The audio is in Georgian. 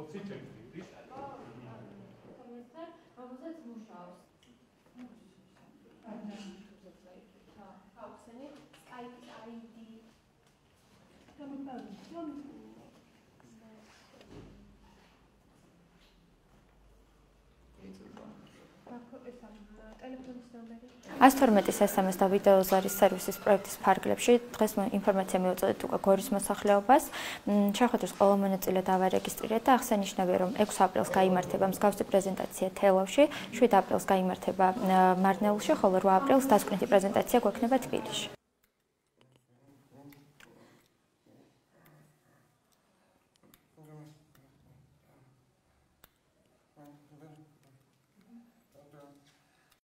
Astორმეტის SMS და ვიდეოზარის სერვისის პროექტის ფარგლებში დღეს ინფორმაცია მივუწოდეთ უკვე გორის მოსახლეობას. შეხვედრის ყველა მონაწილე დავარეგისტრირეთ და აღსანიშნავია, რომ 6 აპრილს გაიმართება მსგავსი პრეზენტაცია თელავში, 7 აპრილს გაიმართება მარნეულში, ხოლო 8 აპრილს დასკვნითი პრეზენტაცია გვექნება თბილისში.